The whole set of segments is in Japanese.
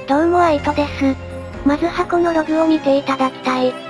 どうもアイトです。まず箱のログを見ていただきたい。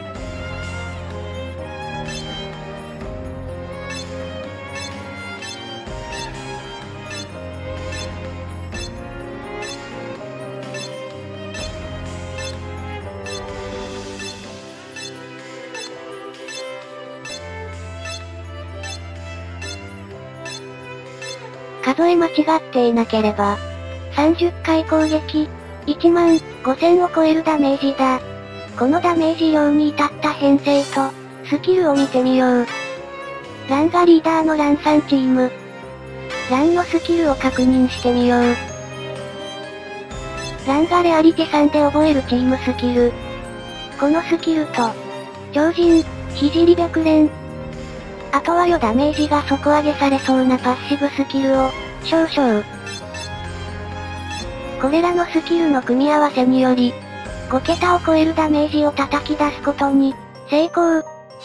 数え間違っていなければ、30回攻撃、15000を超えるダメージだ。このダメージ量に至った編成と、スキルを見てみよう。ランがリーダーのランさんチーム。ランのスキルを確認してみよう。ランがレアリティ3で覚えるチームスキル。このスキルと、超人、聖白蓮。あとはダメージが底上げされそうなパッシブスキルを、少々。これらのスキルの組み合わせにより、5桁を超えるダメージを叩き出すことに、成功。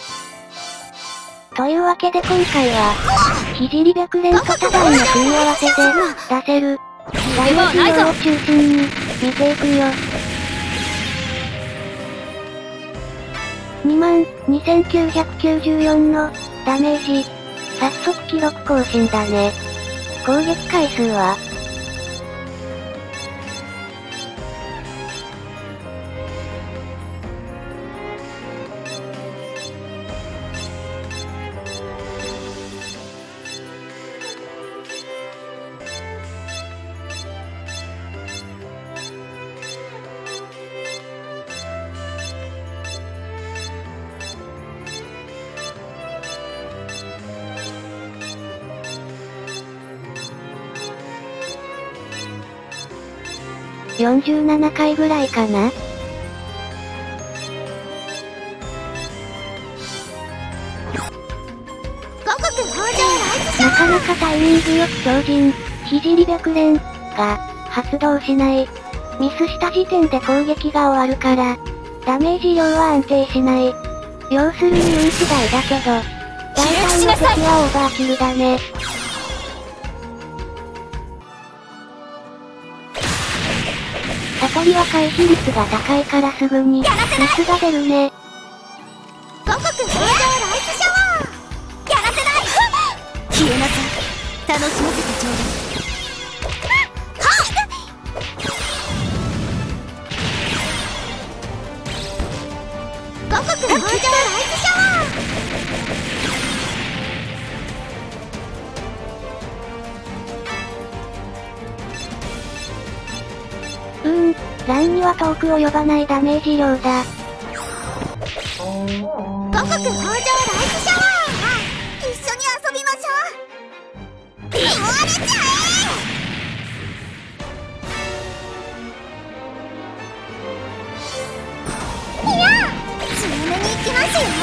というわけで今回は、聖白蓮と多段の組み合わせで、出せる、ダメージ量を中心に、見ていくよ。22,994の、ダメージ。早速記録更新だね。攻撃回数は、47回ぐらいかな。なかなかタイミングよく超人、聖白蓮が発動しない。ミスした時点で攻撃が終わるから、ダメージ量は安定しない。要するに運次第だけど、大体の敵はオーバーキルだね。悟りは回避率が高いからすぐに、ミスが出るね。 五穀豊穣ライスシャワーやらせない。消えなさい。楽しませてちょうだい。五穀豊穣ライスシャワランには遠く及ばないダメージ量だ。 五穀豊穣ライスシャワー一緒に遊びましょう。壊れちゃえ。いや強めに行きますよ。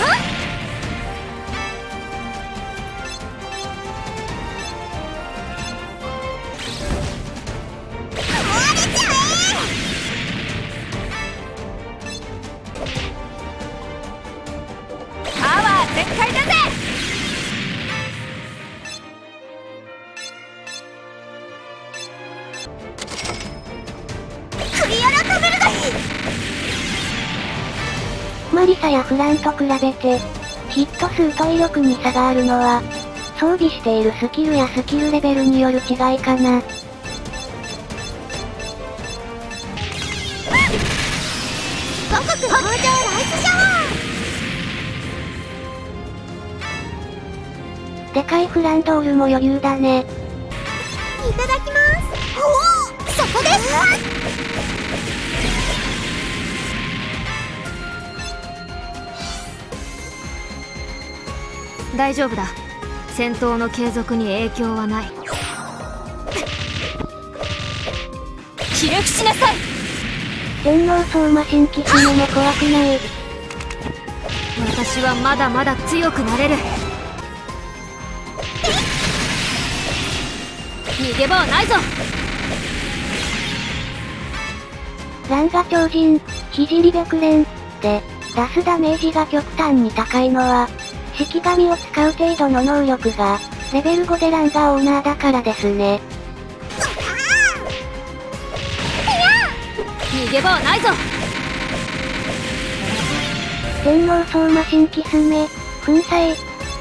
絶対だぜ。クリアラカメルがいい。 マリサやフランと比べて、ヒット数と威力に差があるのは、装備しているスキルやスキルレベルによる違いかな。 五穀豊穣ライスシャワー。 でかいフランドールも余裕だね。 いただきます。おお、そこです。 大丈夫だ。戦闘の継続に影響はない。 気力しなさい。 電脳相馬新規姫も怖くない。 私はまだまだ強くなれる。逃げ場はないぞ。 ランが超人、聖白蓮で、出すダメージが極端に高いのは、式神を使う程度の能力が、レベル5でランがオーナーだからですね。 逃げ場はないぞ。 全能相馬新キスメ、粉砕。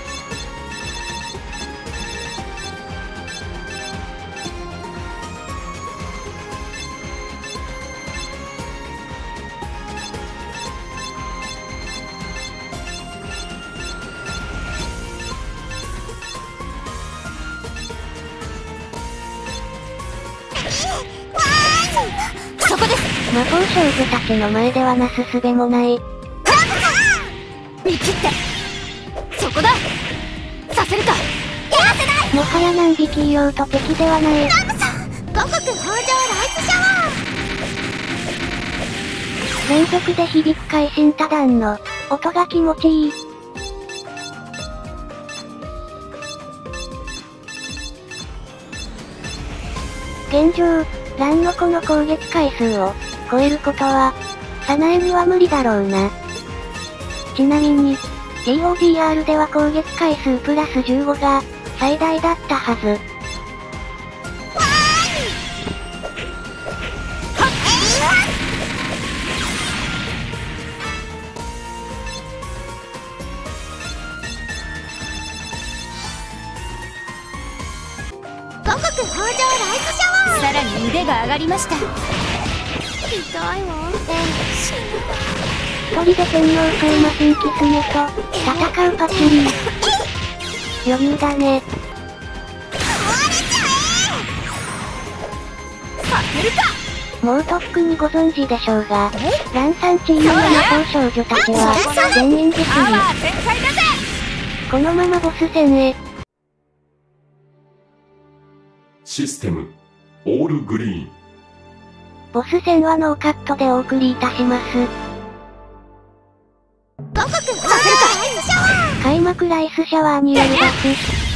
そこです。 魔法少女たちの前ではなすすべもない。 見切って。そこだ。させるか。やらせない。 もはや何匹いようと敵ではない。 ラムさん、五穀豊穣ライスシャワー。 連続で響く会心多段の音が気持ちいい。現状、蘭の子の攻撃回数を超えることは、サナエには無理だろうな。ちなみに、GODR では攻撃回数プラス15が最大だったはず。 五穀豊穣ライスシャワー。 さらに腕が上がりました。 痛いわ。死ぬわ。 一人で天皇相馬新キスメと戦うパチュリー。余裕だね。 させるか。 もうとっくにご存知でしょうが、ランさんチームの魔法少女たちは全員でパワー全開だぜ。 このままボス戦へ。 システムオールグリーン。 ボス戦はノーカットでお送りいたします。 五穀豊穣ライスシャワー。 開幕ライスシャワーによるバフ。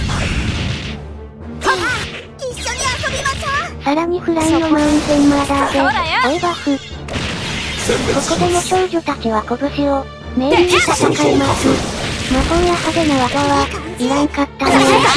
一緒に遊びましょう。 さらにフライのマウンテンマーダーで追いバフ。ここでも少女たちは拳を明瞭に戦います。魔法や派手な技はいらんかったね。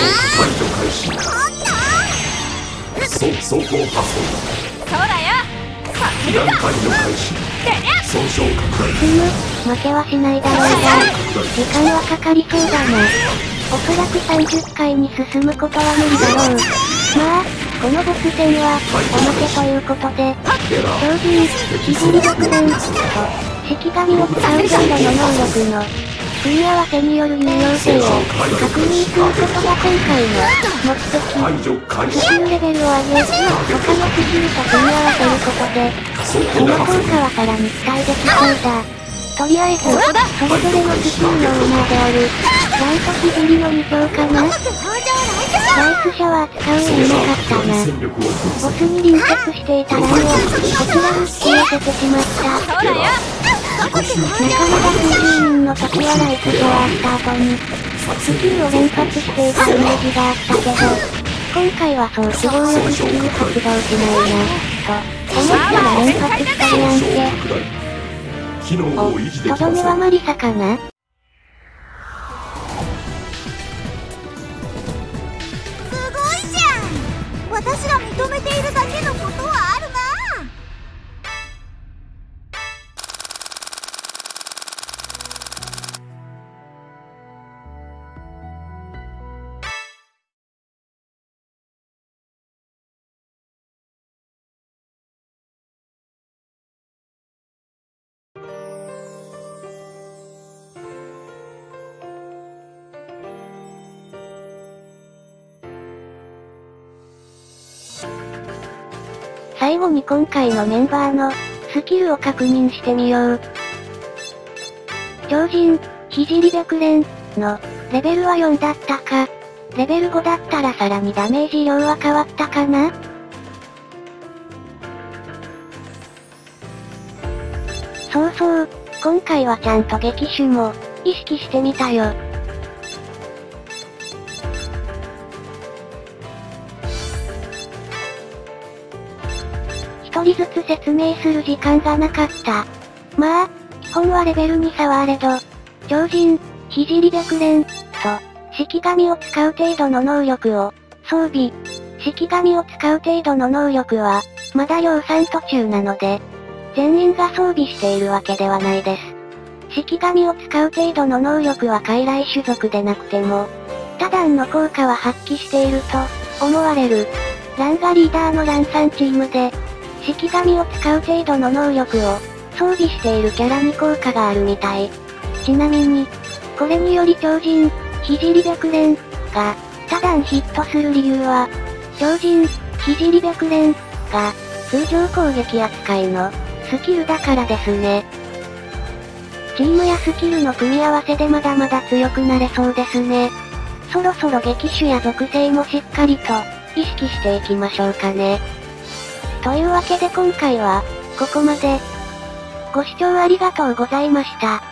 走行発動。 そうだよ。させるか。 損傷拡大。 負けはしないだろうが、時間はかかりそうだな。おそらく30回に進むことは無理だろう。まあ、このボス戦は、おまけということで、超人、ひじり独連と、式神を使う程度の能力の、組み合わせによる有用性を確認することが今回の目的。スキルレベルを上げ、他のスキルと組み合わせることで、その効果はさらに期待できそうだ。とりあえず、それぞれのスキルのオーナーである、ランとひじりの2強かな。ライスシャワー使う意味なかったな。ボスに隣接していたランを、こちらに引き寄せてしまった。 そうだよ。 なかなか数十人の時はライスシャワーした後に、スキルを連発していたイメージがあったけど、今回はそう都合よくスキル発動しないな、と思ったら連発したりやんけ。お、とどめはマリサかな。 すごいじゃん。私が認めているだけのことはあるな。 最後に今回のメンバーのスキルを確認してみよう。超人、ひじり白蓮のレベルは4だったか。レベル5だったらさらにダメージ量は変わったかな？そうそう、今回はちゃんと撃手も意識してみたよ。一人ずつ説明する時間がなかった。まあ、基本はレベルに差はあれど、超人、ひじり白蓮と、式神を使う程度の能力を装備。式神を使う程度の能力は、まだ量産途中なので、 全員が装備しているわけではないです。式神を使う程度の能力は傀儡種族でなくても、他団の効果は発揮していると思われる。ランがリーダーのランさんチームで、式神を使う程度の能力を装備しているキャラに効果があるみたい。ちなみに、これにより超人、聖白蓮が他団ヒットする理由は、超人、聖白蓮が通常攻撃扱いのスキルだからですね。チームやスキルの組み合わせでまだまだ強くなれそうですね。そろそろ撃種や属性もしっかりと意識していきましょうかね。というわけで今回はここまで。ご視聴ありがとうございました。